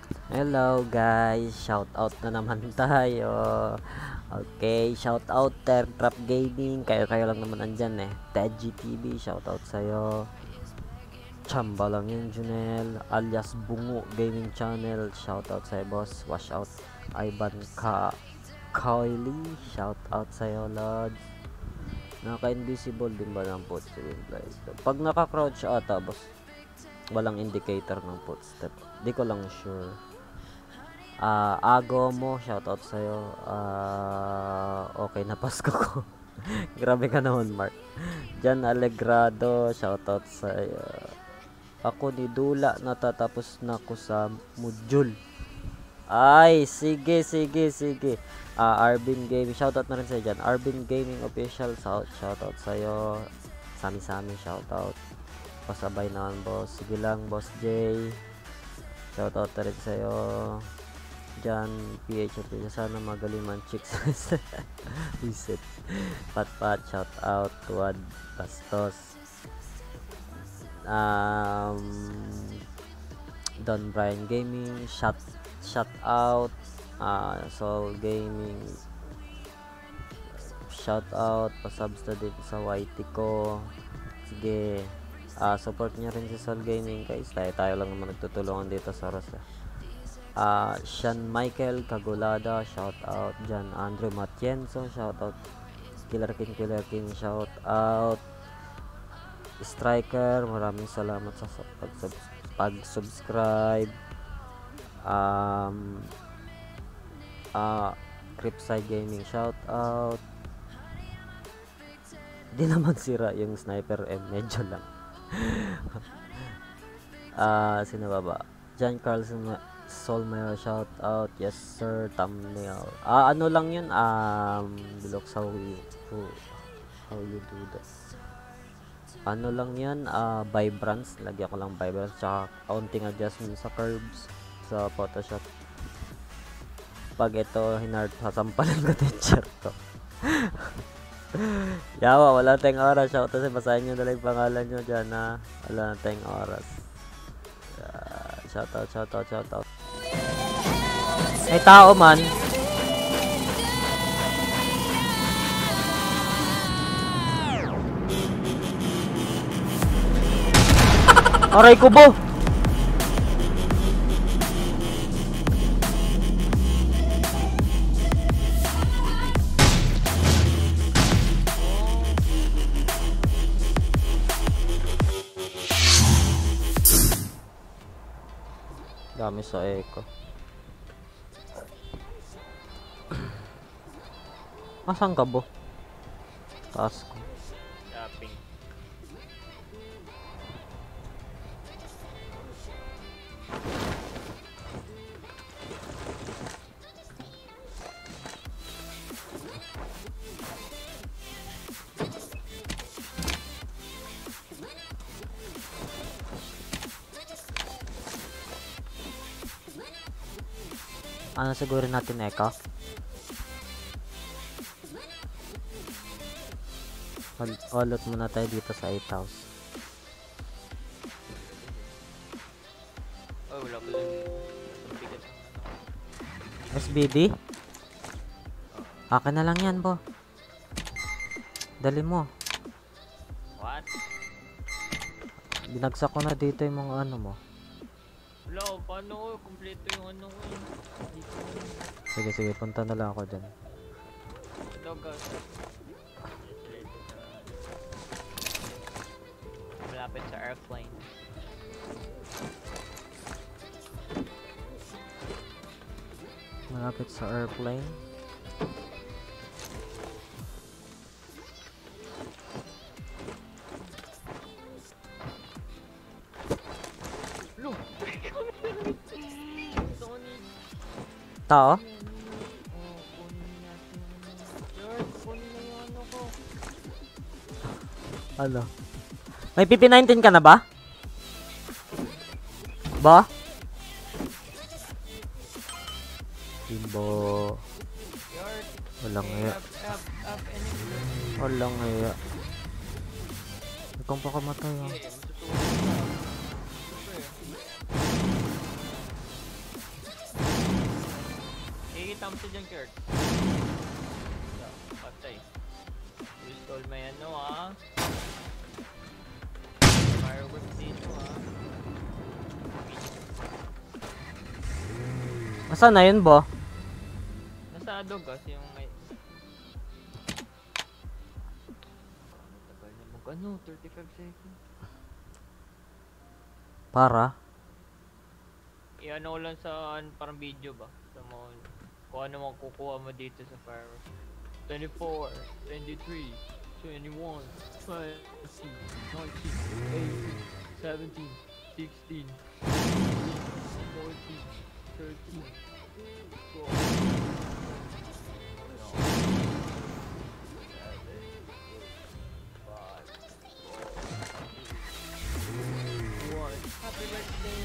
Hello guys, shout out na naman tayo. Okay, shout out Trap Gaming. Kayo lang naman andyan eh. Tedgy TV, shout out sa'yo. Chamba lang yun, Junel. Alias Bungo Gaming Channel, shout out sa'yo boss. Wash out Ivan Kylie, shout out sa'yo Lods. Naka-invisible din ba ng footstep? Pag naka-crouch ata boss, walang indicator ng footstep. Di ko lang sure. Ago mo, shoutout sa'yo. Okay na Pasko ko. Grabe ka naman, Mark. Jan Alegrado, shoutout sa'yo. Ako ni Dula, natatapos na ko sa module. Ay, sige. Arbin Gaming, shoutout na rin sa'yo dyan. Arbin Gaming Official, shoutout sa'yo. Sami-sami, shoutout. Pasabay naman, boss. Sige lang, boss J. Shoutout na rin sa'yo. Dyan, PHP. Sana magaling man chicks. Visit. Pat, shoutout. Tuwad, Bastos. Don Brian Gaming, shout out. Soul Gaming, shout out. Pasubs na din sa YT ko. Sige, support nyo rin si Soul Gaming guys. Tayo lang naman nagtutulungan dito sa Rosa. Sean Michael Kagulada, shout out. Jan Andrew Matienzo, shout out. Killer King, shout out. Striker, maraming salamat sa pag-subscribe. Cripside Gaming, shout out. Di naman sira yung Sniper M, medyo lang. Sino ba? John Carlson Solmayor, shout out. Yes sir, thumbnail. Ano lang yun, looks how you do that. Ano lang yan, vibrance. Lagyan ko lang vibrance, tsaka counting adjustment sa curves sa Photoshop. Pag ito sasampalan ko teacher to. Yawa, wala tayong oras. Shout out, basahin nyo na lang yung pangalan nyo dyan ha. Wala tayong oras. Shout out. Ay tao man. Aray ko bo. Dami sa echo. Asan ka bo? Taas ko. Shopping. Ano siguro natin echo? Ulot muna tayo dito sa 8 house. Oh, wala ko lang. SBD? Akin na lang yan, bo. Dali mo. What? Binagsak ko na dito yung mga ano mo. Wala ko, paano ko? Kompleto yung ano ko. Sige, punta na lang ako dyan. Ito, guys. Malapit sa airplane. Malapit sa airplane. Tao? Ano? May PP19 ka na ba? Ba? Timbo. Walang ngaya. Walang ngaya. Ikaw pa kamatay ah. nakita mo si John Kirk. Patay. You stole my ano ah. Fireworks dito ah. Asan na yun, bo? Nasa Adogas yung may... Tagal na mag-ano, 35 seconds. Para? I-ano ko lang sa parang video ba? Sa mga... Kung ano makukuha mo dito sa fireworks. 24, 23, 21, 20, 19, 18, 17, 16, 14, 13, 12, Happy birthday!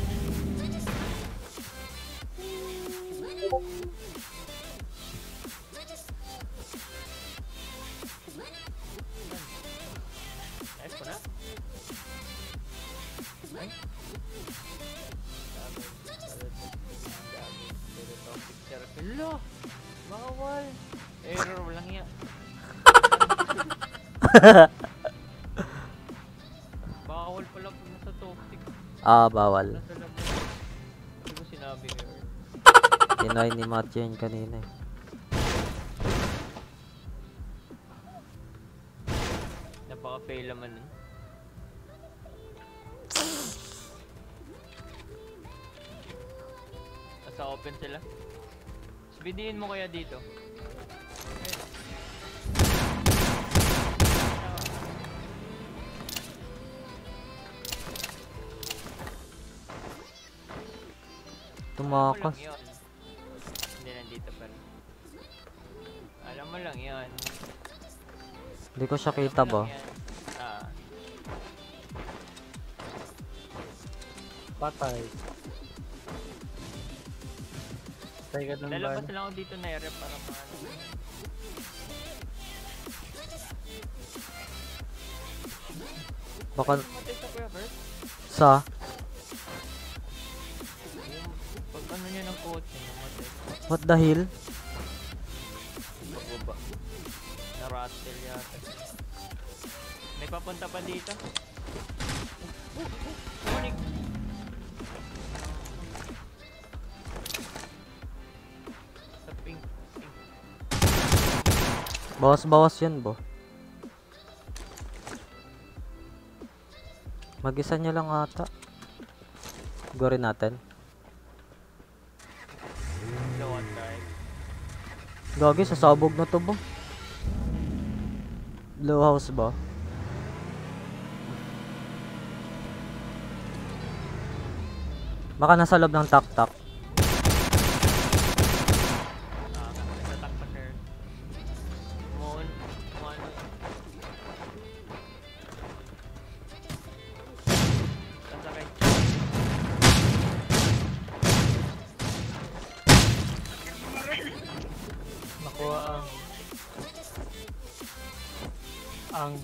Ayos ko na? Ay? Hello! Bawal! Error, walang iya. Bawal pala pag nasa toxic. Ah, bawal. Nasa labo. Hindi ko sinabi ngayon. Tinry ni Matthew yun kanina eh. Napaka-fail naman nun. Nasa open sila. Speediin mo kaya dito. Tumakas. Hindi nandito pa rin. Alam mo lang yan. Hindi ko siya kita ba? Ah. Patay. Patay ka dun ba? Lalabas lang ako dito na area para maano. Baka Matay sa Kuya Bert. sa Pag ano niya ng kotse, namatay. what the hell? Pagbaba. Na-rattle yata. May papunta pa dito. Morning! Sa pink. Bawas-bawas yun, bo. Mag-isa niya lang ata. Gorin natin. The one guy. Gagi, sasabog na to, bo. Blue house ba? Baka nasa loob ng tak-tak. Nagtataktak here. Moon. Ano. Sasakay. Nakuha ang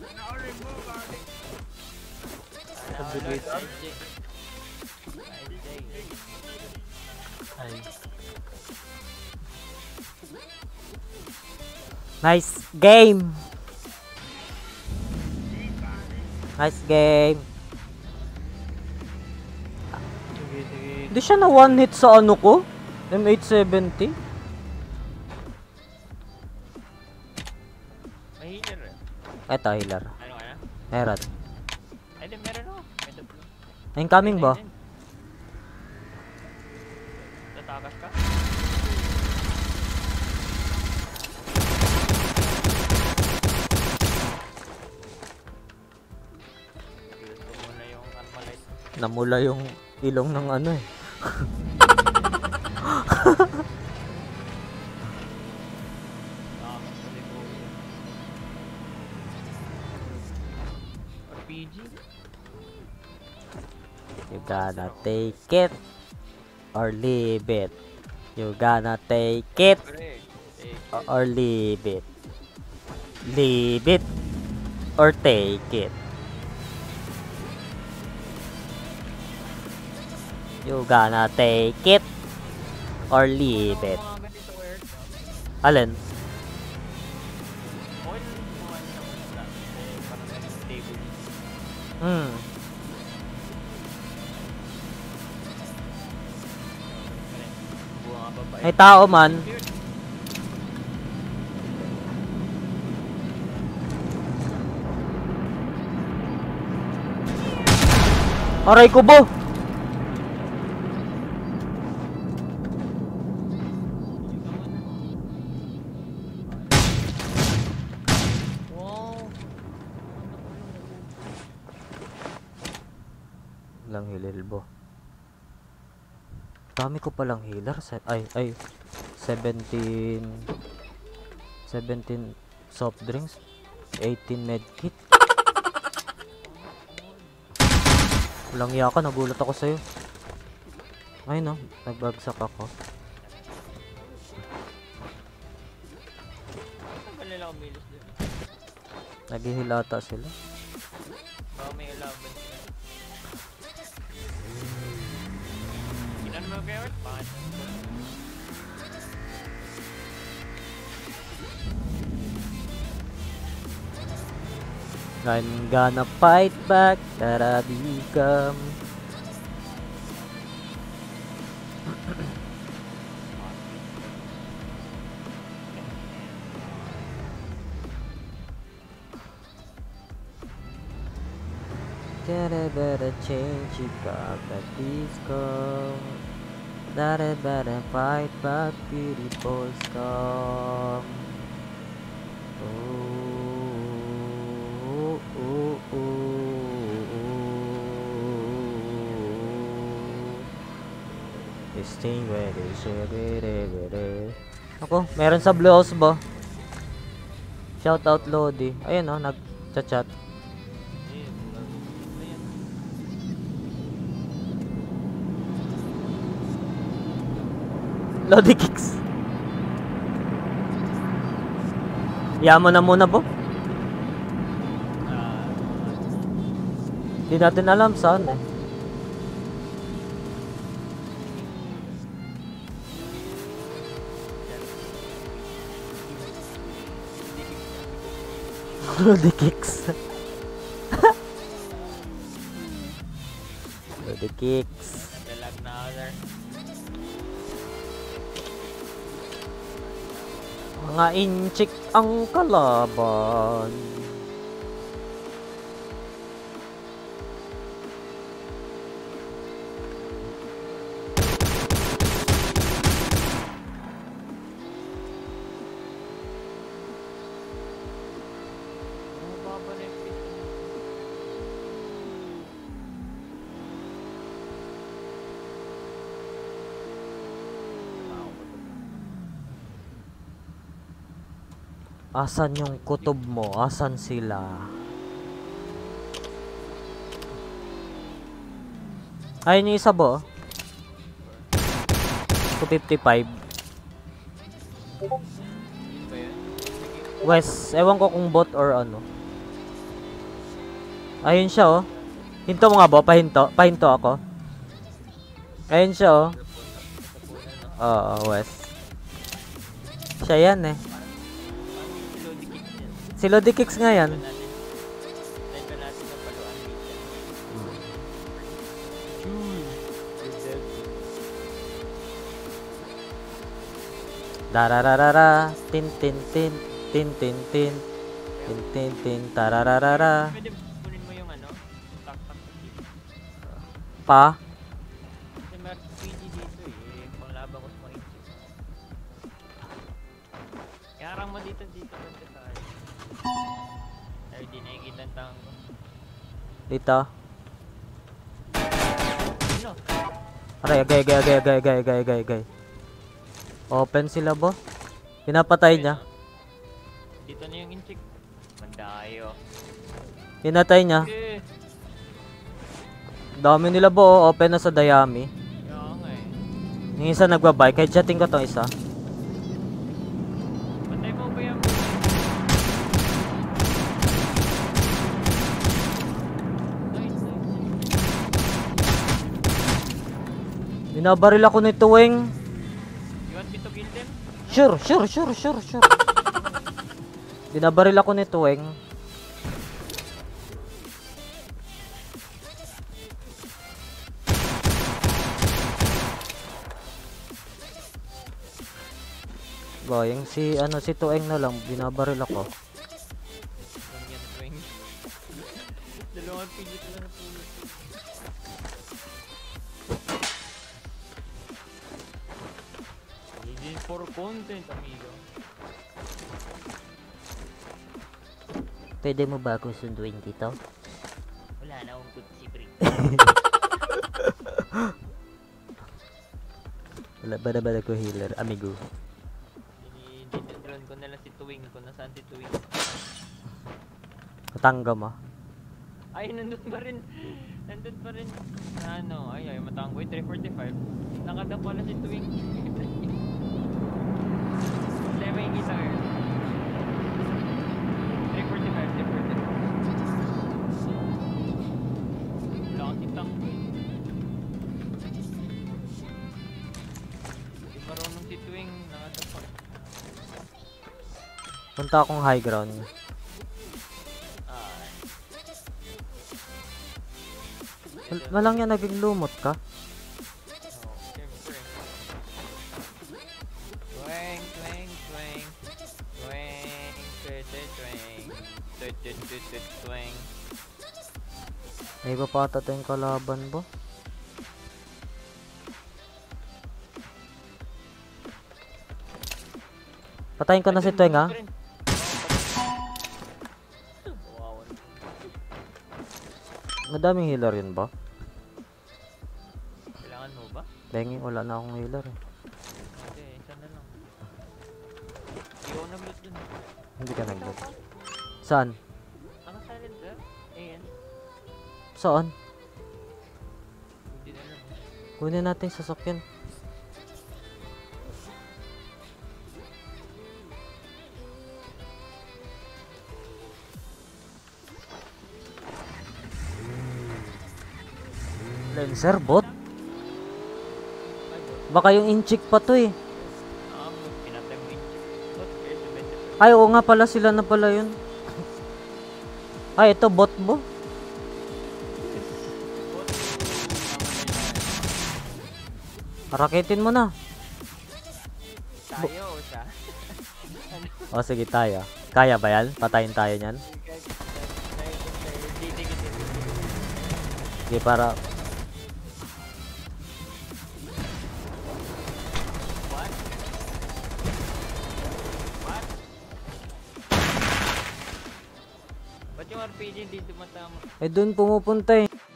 Pagbilis. ay Nice game! Nice game! sige sige. Hindi siya na one hit sa ano ko? M870? May healer eh. Eto, healer. Ano kaya? Meron. Ay, di meron ako. May duplo. Incoming ba? Tatakas ka? Gusto mo na yung Armalite. Namula yung ilong ng ano eh. Actually po. RPG? You gonna take it or leave it. You gonna take it Correct. or leave it. Leave it or take it. You gonna take it or leave it. Mga ganito work. Alin? Okay lang kung ano naman sa parang naging stable. Hmm. Buha nga babae. May tao man. Aray ko bo! Wow. Lang hililbo. Dami ko palang healer. Ay. 17 soft drinks. 18 medkit. Walang iya ka, nagulat ako sa'yo. Ay no, nagbagsak ako. Tagal nila kumilos dun. Naghihilata sila. Baka may alaban sila. Kinan mo kayo? Bakit? I'm gonna fight back, gotta become. Gotta better change it back at disco. Gotta better fight back, beauty boys come. This thing ready. Ako, meron sa Blue House ba? Shout out Lodi. Ayun oh, nag-chat. Lodi kicks. Yaman na muna po. Di natin alam saan eh. Lodi kicks. Lodi kicks. Dalag na other. Mga inchik ang kalaban. Baba na yung pistol. Asan yung kutob mo? Asan sila? Ayun yung isa ba? 255. Yun ba yun? West, ewan ko kung bot or ano. Ayun siya oh. Hinto mo nga ba? Pahinto ako. Ayun siya oh. Oo, West. Siya yan eh. Si Lodi Kicks nga yan. Live natin ng paluan dito. Darararara, tin tin tin, tin tin tin, tin tin tin, tarararara. Pwede kunin mo yung ano? Tak-tak sa tip. Pa? Kasi meron PG dito eh. Panglaban ko sa mga itchik. Iharang mo dito lang sa tayo. Ay, di nakikita ang tango. Dito. Ano? Aray, gay. Open sila bo. Pinapatay niya. Dito na yung inchik. Mandayo. Pinatay niya. Okay. Dami nila bo. Open na sa Dayami. Kaya nga eh. Yung isa nagbabay. Kahit chatting ko tong isa. Patay mo ba yung... Nice. Binabaril ako nito, Weng. You want me to kill them? Sure. Binabaril ako ni Tuwing. Boyeng si Tuwing na lang, binabaril ako. Lang yan, Twing. Dalawang pigit lang na pulot. This is for content, amigo. Pwede mo ba akong sunduin dito? Wala na akong kutsi, pre. Wala ba naman ako healer, amigo? Dinidrone ko na lang si Tuwing. Kung nasaan si Tuwing. Katangga mo. Ay, nandun pa rin. Nandun pa rin. Ano, ay, matanggoy. 345. Nakada pala si Tuwing. Hindi, may kita kayo. 345. Wala kang tanggoy. Hindi marunong si Tuwing. Nakada pa. Punta akong high ground. Ah. Malang yan naging lumot ka. Oh, siyempre. Twang, twang, twang. Twang, twang, twang. Twang. Ay iba pa ata tayong kalaban ba? Patayin ko na si Tuwing ha. Wow. Madaming healer yun ba? Kailangan mo ba? Bengi, wala na akong healer eh. Hindi, isa na lang. Hindi ako nag-loot dun. Hindi ka nag-loot. Saan? Naka-silent ka? Ayan. Saan? Hindi na lang. Kunin natin sa sasakyan. Lancer bot? Baka yung inchik pa to eh. Pinatay mo yung chip. What? Here's the benefit. Ay, oo nga pala, sila na pala yun. Ay, ito bot mo. Raketin mo na. Tayo o siya? O sige, tayo. Kaya ba yan? Patayin tayo niyan. Sige, para... What? What? Ba't yung RPG hindi tumatama? Eh, dun pumupunta eh.